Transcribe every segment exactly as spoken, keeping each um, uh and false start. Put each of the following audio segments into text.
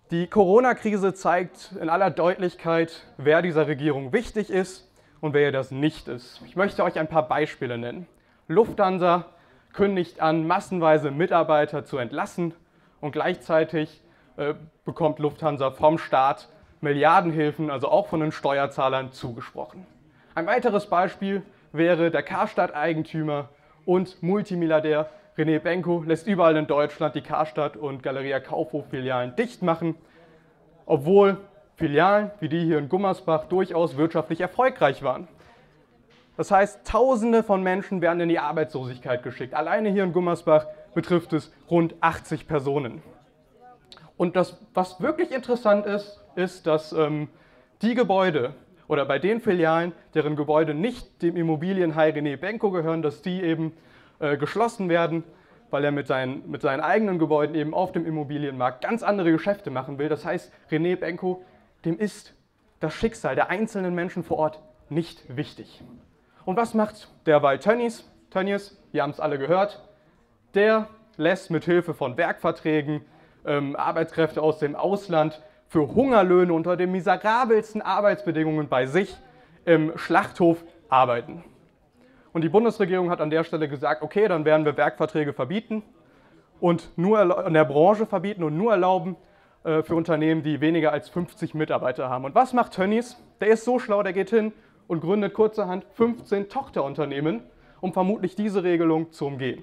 Die Corona-Krise zeigt in aller Deutlichkeit, wer dieser Regierung wichtig ist und wer ihr das nicht ist. Ich möchte euch ein paar Beispiele nennen. Lufthansa kündigt an, massenweise Mitarbeiter zu entlassen und gleichzeitig äh, bekommt Lufthansa vom Staat Milliardenhilfen, also auch von den Steuerzahlern, zugesprochen. Ein weiteres Beispiel wäre der Karstadt-Eigentümer und Multimilliardär René Benko lässt überall in Deutschland die Karstadt- und Galeria Kaufhof-Filialen dicht machen, obwohl Filialen wie die hier in Gummersbach durchaus wirtschaftlich erfolgreich waren. Das heißt, Tausende von Menschen werden in die Arbeitslosigkeit geschickt. Alleine hier in Gummersbach betrifft es rund achtzig Personen. Und das, was wirklich interessant ist, ist, dass ähm, die Gebäude oder bei den Filialen, deren Gebäude nicht dem Immobilienhai René Benko gehören, dass die eben äh, geschlossen werden, weil er mit seinen, mit seinen eigenen Gebäuden eben auf dem Immobilienmarkt ganz andere Geschäfte machen will. Das heißt, René Benko, dem ist das Schicksal der einzelnen Menschen vor Ort nicht wichtig. Und was macht derweil Tönnies? Tönnies, wir haben es alle gehört, der lässt mit Hilfe von Werkverträgen ähm, Arbeitskräfte aus dem Ausland für Hungerlöhne unter den miserabelsten Arbeitsbedingungen bei sich im Schlachthof arbeiten. Und die Bundesregierung hat an der Stelle gesagt, okay, dann werden wir Werkverträge verbieten und nur in der Branche verbieten und nur erlauben äh, für Unternehmen, die weniger als fünfzig Mitarbeiter haben. Und was macht Tönnies? Der ist so schlau, der geht hin und gründet kurzerhand fünfzehn Tochterunternehmen, um vermutlich diese Regelung zu umgehen.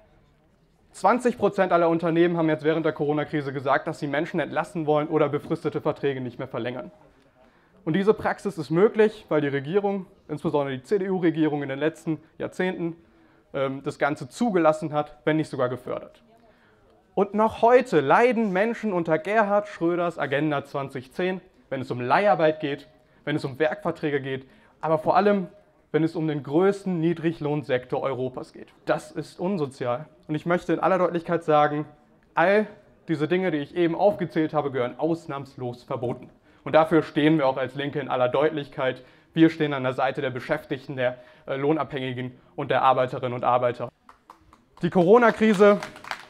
zwanzig Prozent aller Unternehmen haben jetzt während der Corona-Krise gesagt, dass sie Menschen entlassen wollen oder befristete Verträge nicht mehr verlängern. Und diese Praxis ist möglich, weil die Regierung, insbesondere die C D U-Regierung in den letzten Jahrzehnten, ähm, das Ganze zugelassen hat, wenn nicht sogar gefördert. Und noch heute leiden Menschen unter Gerhard Schröders Agenda zwanzig zehn, wenn es um Leiharbeit geht, wenn es um Werkverträge geht, aber vor allem, wenn es um den größten Niedriglohnsektor Europas geht. Das ist unsozial. Und ich möchte in aller Deutlichkeit sagen, all diese Dinge, die ich eben aufgezählt habe, gehören ausnahmslos verboten. Und dafür stehen wir auch als Linke in aller Deutlichkeit. Wir stehen an der Seite der Beschäftigten, der äh, Lohnabhängigen und der Arbeiterinnen und Arbeiter. Die Corona-Krise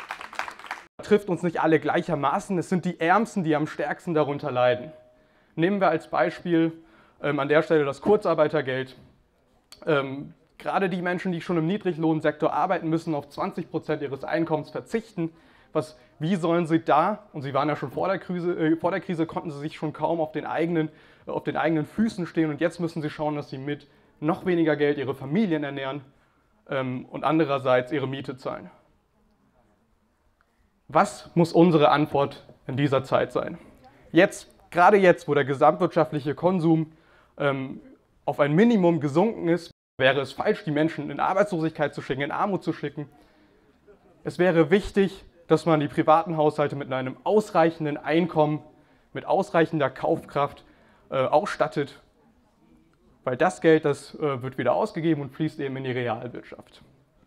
trifft uns nicht alle gleichermaßen. Es sind die Ärmsten, die am stärksten darunter leiden. Nehmen wir als Beispiel ähm, an der Stelle das Kurzarbeitergeld. Ähm, gerade die Menschen, die schon im Niedriglohnsektor arbeiten, müssen auf zwanzig Prozent ihres Einkommens verzichten. Was, wie sollen sie da, und sie waren ja schon vor der Krise, äh, vor der Krise konnten sie sich schon kaum auf den, eigenen, äh, auf den eigenen Füßen stehen und jetzt müssen sie schauen, dass sie mit noch weniger Geld ihre Familien ernähren ähm, und andererseits ihre Miete zahlen. Was muss unsere Antwort in dieser Zeit sein? Jetzt, gerade jetzt, wo der gesamtwirtschaftliche Konsum ähm, auf ein Minimum gesunken ist, wäre es falsch, die Menschen in Arbeitslosigkeit zu schicken, in Armut zu schicken. Es wäre wichtig, dass man die privaten Haushalte mit einem ausreichenden Einkommen, mit ausreichender Kaufkraft äh, ausstattet, weil das Geld, das äh, wird wieder ausgegeben und fließt eben in die Realwirtschaft.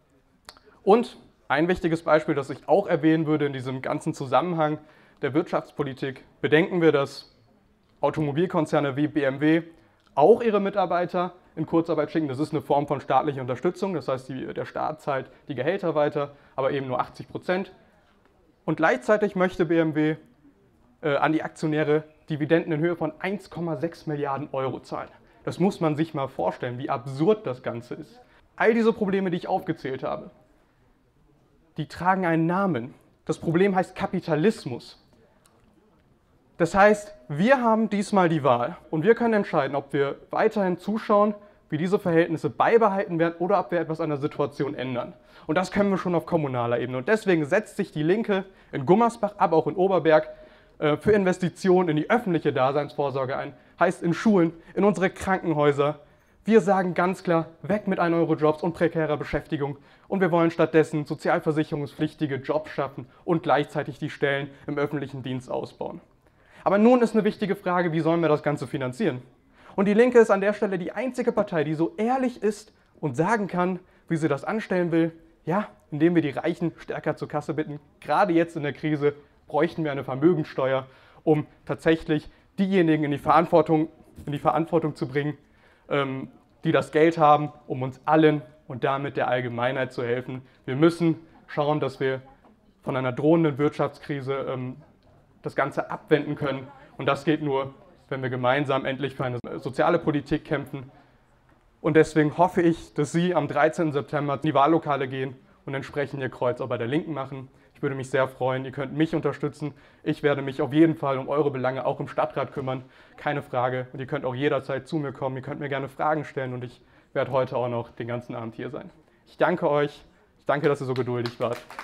Und ein wichtiges Beispiel, das ich auch erwähnen würde in diesem ganzen Zusammenhang der Wirtschaftspolitik, bedenken wir, dass Automobilkonzerne wie B M W auch ihre Mitarbeiter in Kurzarbeit schicken. Das ist eine Form von staatlicher Unterstützung, das heißt, die, der Staat zahlt die Gehälter weiter, aber eben nur achtzig Prozent. Und gleichzeitig möchte B M W äh, an die Aktionäre Dividenden in Höhe von eins Komma sechs Milliarden Euro zahlen. Das muss man sich mal vorstellen, wie absurd das Ganze ist. All diese Probleme, die ich aufgezählt habe, die tragen einen Namen. Das Problem heißt Kapitalismus. Das heißt, wir haben diesmal die Wahl und wir können entscheiden, ob wir weiterhin zuschauen, wie diese Verhältnisse beibehalten werden oder ob wir etwas an der Situation ändern. Und das können wir schon auf kommunaler Ebene. Und deswegen setzt sich die Linke in Gummersbach, aber auch in Oberberg äh, für Investitionen in die öffentliche Daseinsvorsorge ein. Heißt in Schulen, in unsere Krankenhäuser. Wir sagen ganz klar, weg mit ein Euro Jobs und prekärer Beschäftigung. Und wir wollen stattdessen sozialversicherungspflichtige Jobs schaffen und gleichzeitig die Stellen im öffentlichen Dienst ausbauen. Aber nun ist eine wichtige Frage, wie sollen wir das Ganze finanzieren? Und die Linke ist an der Stelle die einzige Partei, die so ehrlich ist und sagen kann, wie sie das anstellen will. Ja, indem wir die Reichen stärker zur Kasse bitten. Gerade jetzt in der Krise bräuchten wir eine Vermögensteuer, um tatsächlich diejenigen in die Verantwortung, in die Verantwortung zu bringen, ähm, die das Geld haben, um uns allen und damit der Allgemeinheit zu helfen. Wir müssen schauen, dass wir von einer drohenden Wirtschaftskrise ähm, das Ganze abwenden können. Und das geht nur, wenn wir gemeinsam endlich für eine soziale Politik kämpfen. Und deswegen hoffe ich, dass Sie am dreizehnten September in die Wahllokale gehen und entsprechend Ihr Kreuz auch bei der Linken machen. Ich würde mich sehr freuen, ihr könnt mich unterstützen. Ich werde mich auf jeden Fall um eure Belange auch im Stadtrat kümmern, keine Frage. Und ihr könnt auch jederzeit zu mir kommen, ihr könnt mir gerne Fragen stellen und ich werde heute auch noch den ganzen Abend hier sein. Ich danke euch, ich danke, dass ihr so geduldig wart.